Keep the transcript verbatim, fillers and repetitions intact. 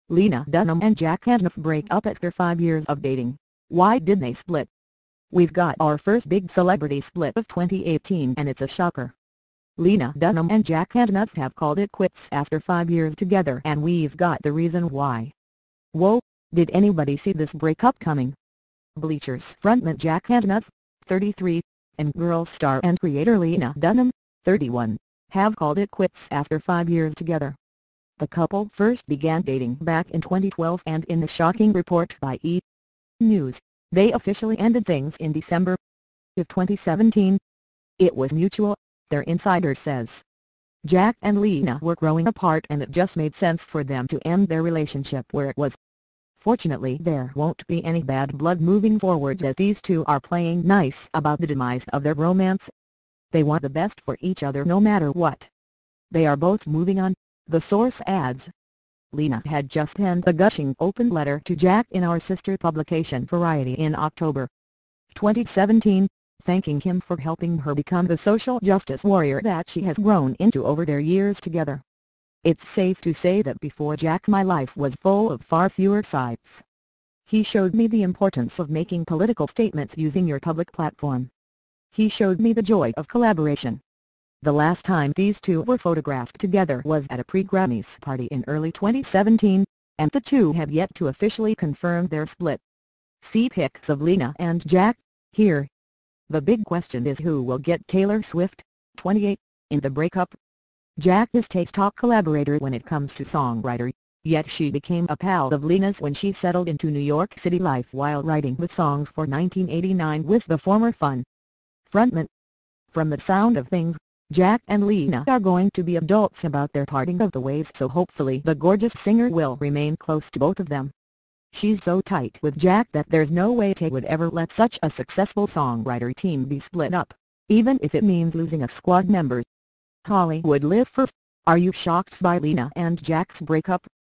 Lena Dunham and Jack Antonoff break up after five years of dating. Why did they split? We've got our first big celebrity split of twenty eighteen and it's a shocker. Lena Dunham and Jack Antonoff have called it quits after five years together and we've got the reason why. Whoa, did anybody see this breakup coming? Bleachers frontman Jack Antonoff, thirty-three, and Girls star and creator Lena Dunham, thirty-one, have called it quits after five years together. The couple first began dating back in twenty twelve and in a shocking report by E! News, they officially ended things in December of twenty seventeen. It was mutual, their insider says. Jack and Lena were growing apart and it just made sense for them to end their relationship where it was. Fortunately there won't be any bad blood moving forward as these two are playing nice about the demise of their romance. They want the best for each other no matter what. They are both moving on, the source adds. Lena had just penned a gushing open letter to Jack in our sister publication Variety in October twenty seventeen, thanking him for helping her become the social justice warrior that she has grown into over their years together. It's safe to say that before Jack my life was full of far fewer sides. He showed me the importance of making political statements using your public platform. He showed me the joy of collaboration. The last time these two were photographed together was at a pre-Grammys party in early twenty seventeen, and the two have yet to officially confirm their split. See pics of Lena and Jack, here. The big question is who will get Taylor Swift, twenty-eight, in the breakup. Jack is Tate's top collaborator when it comes to songwriter, yet she became a pal of Lena's when she settled into New York City life while writing the songs for nineteen eighty-nine with the former Fun frontman. From the sound of things, Jack and Lena are going to be adults about their parting of the ways, so hopefully the gorgeous singer will remain close to both of them. She's so tight with Jack that there's no way Tate would ever let such a successful songwriter team be split up, even if it means losing a squad member. Hollywood Live first, are you shocked by Lena and Jack's breakup?